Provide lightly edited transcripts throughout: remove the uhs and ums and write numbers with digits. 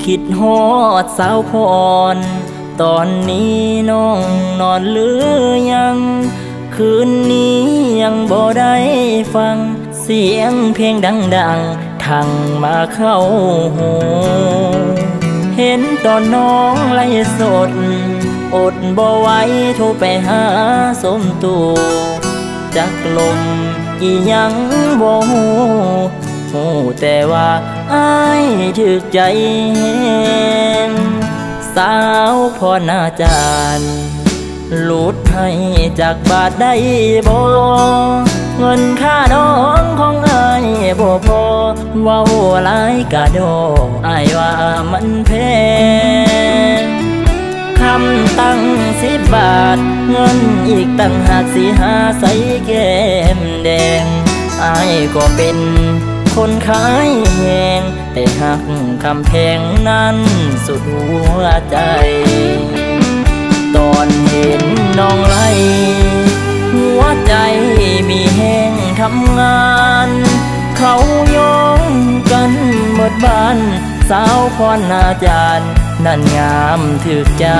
คิดฮอดสาวพรตอนนี้น้องนอนหรือยังคืนนี้ยังบ่ได้ฟังเสียงเพลงดังๆทางมาเข้าหูเห็นตอนน้องไล่สดอดบ่ไหวโทรไปหาสมตูจักลมอีหยังบ่ฮู้แต่ว่าอ้ายถึกใจสาวพรอาจารย์หลุดให้จากบาทได้บ่เงินค่าน้องของอ้ายบ่พอเว้าหลายกะดออ้ายว่ามันแพงคำตั้ง10 บาทเงินอีกตั้งหากสิหาใส่แก้มแดงอ้ายก็เป็นคนขายแหงแต่หักคำแพงนั้นสุดหัวใจตอนเห็นน้องไล่หัวใจมีแห้งทำงานเขาโยงกันหมดบ้านสาวพรอาจารย์นั่นงามถึกใจ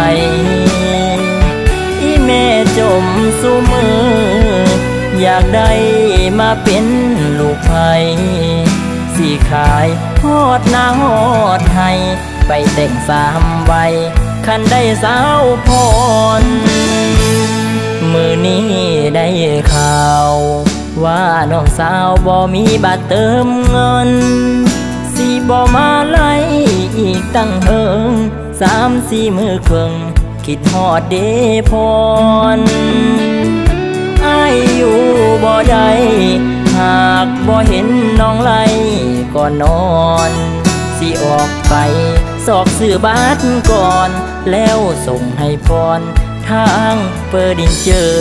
อีแม่จมสู้มืออยากได้มาเป็นลูกไผ่สีขายฮอดหน้าฮอดให้ไปแต่ง3 ใบคันได้สาวพรมือนี้ได้ข่าวว่าน้องสาวบ่มีบัตรเติมเงินสิบ่มาไล่อีกตั้งเฮิง3-4 มื้อครึ่งคิดฮอดเดพรอ้ายอยู่บ่ได้หากบ่เห็นน้องไล่ก่อนนอนสิออกไปสอบซื้อบัตรก่อนแล้วส่งให้พรทางเฟอร์ดินเจอ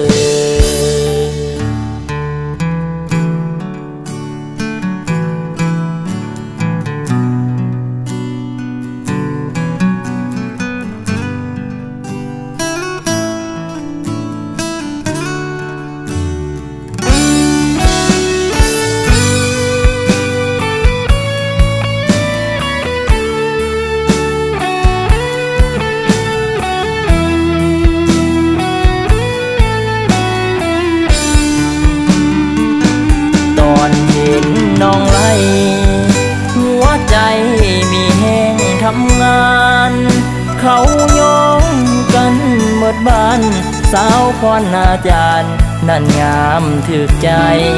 น้องไล่หัวใจมีแห้งทำงานเขาโยงกันหมดบ้านสาวพรอาจารย์นั่นงามถึกใจ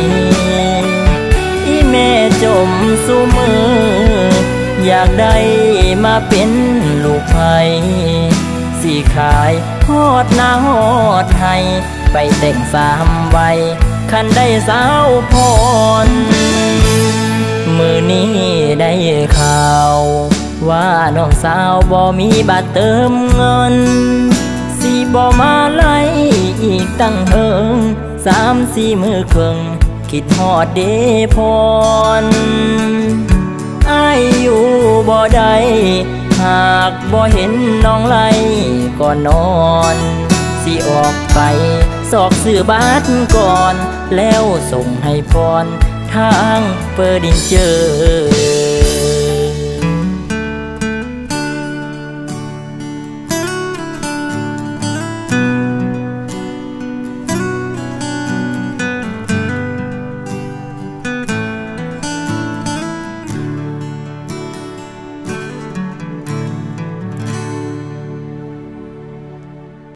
อีแม่จมสู้มืออยากได้มาเป็นลูกไผ่สีขายฮอดหน้าฮอดให้ไปแต่ง3 ใบคันได้สาวพรมือนี้ได้ข่าวว่าน้องสาวบ่มีบัตรเติมเงินสิบ่มาไล่อีกตั้งเฮิง3-4 มื้อครึ่งคิดฮอดเดพรอ้ายอยู่บ่ได้หากบ่เห็นน้องไล่ก่อนนอนสิออกไปสอบซื้อบัตรก่อนแล้วส่งให้พรทางเฟอร์ดินเจอ